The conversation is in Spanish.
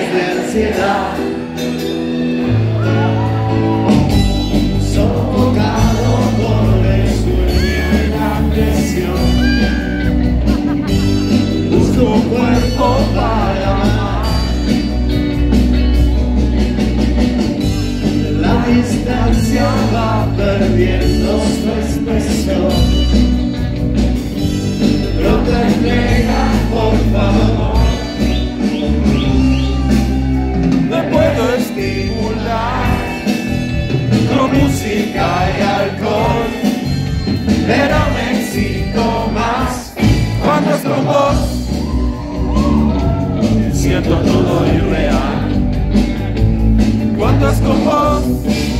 ansiedad, sofocado por el sueño y la presión. Busco un cuerpo para amar. La distancia va perdiendo su espesor. Protégela, por favor. Me puedo estimular con música y alcohol, pero me excito más cuando es con vos. Siento todo irreal cuando es con vos.